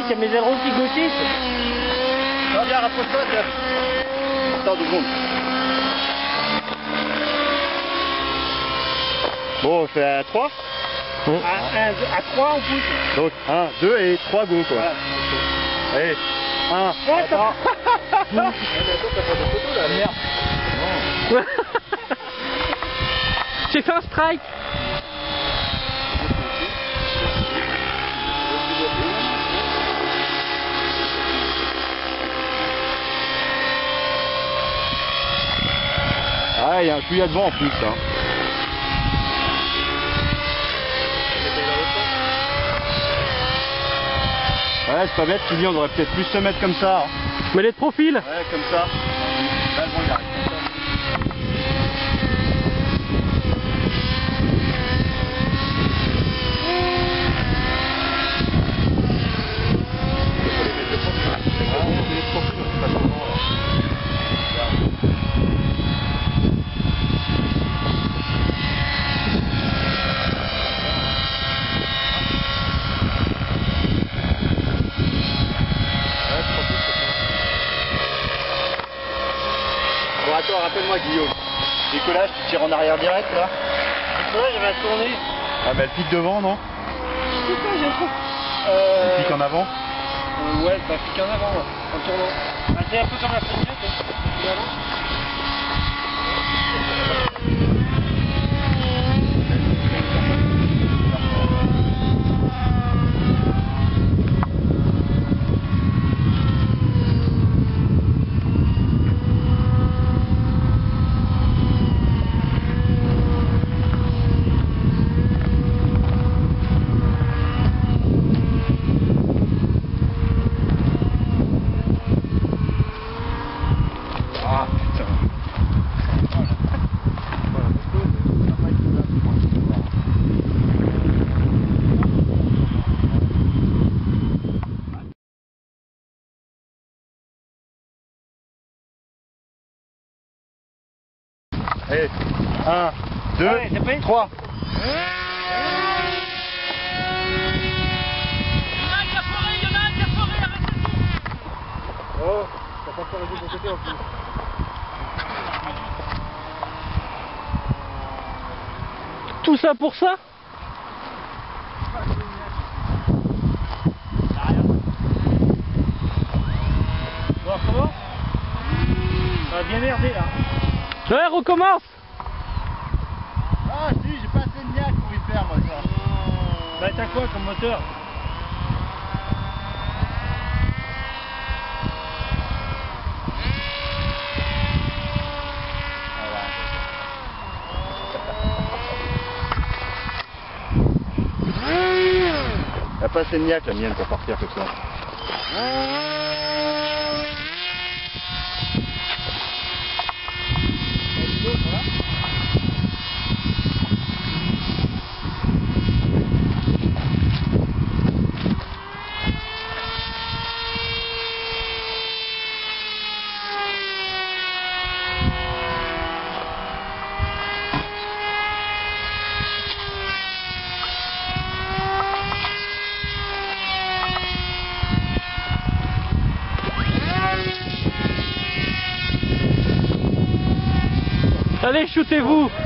il y a mes ailerons qui grossissent. Regarde, rapproche-toi, tiens. Attends 2 secondes. Bon, on fait à 3. À 3 on pousse. Donc 1, 2 et 3 go quoi. Voilà. Allez, 1. Attends. Mais attends, t'as pas de photo là. Merde. J'ai fait un strike. Ah, il y a un chouïa devant en plus. Hein. Ouais, c'est pas bête, tu dis, on devrait peut-être plus se mettre comme ça. Hein. Mets-les de profil. Ouais, comme ça. Là, bon, il arrive comme ça. Bon, attends, rappelle-moi Guillaume. Décollage, tu tires en arrière direct là. Ouais, j'avais à tourner. Ah, mais elle pique devant, non? C'est quoi, j'ai trop. Elle pique en avant? Ouais, ça pique en avant, ouais, en tournant. Ah, c'est un peu comme la freinette, finalement. Ah putain. Allez, 1, 2, Allez, c'est prêt 3. Oh, t'as pas fait de ton côté en plus. Tout ça pour ça? Bon, comment? Ça va bien merder là. Ouais, recommence. Ah si, j'ai pas assez de niaque pour y faire moi ça. Bah t'as quoi comme moteur? Y'a pas assez de niaque la mienne pour partir comme ça. Allez, shootez-vous.